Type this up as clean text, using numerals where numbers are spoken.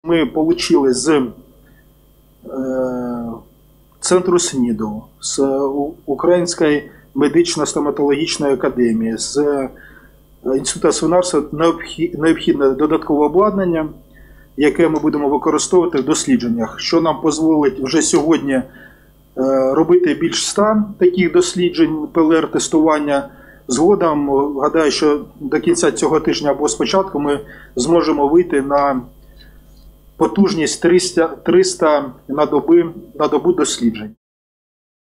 Ми отримали з Центру СНІДу, з Української медично-стоматологічної академії, з Інституту свинарства необхідне додаткове обладнання, яке ми будемо використовувати в дослідженнях, що нам дозволить вже сьогодні робити більш 100 таких досліджень, ПЛР-тестування. Згодом, гадаю, що до кінця цього тижня або спочатку ми зможемо вийти на потужність 300 на добу досліджень.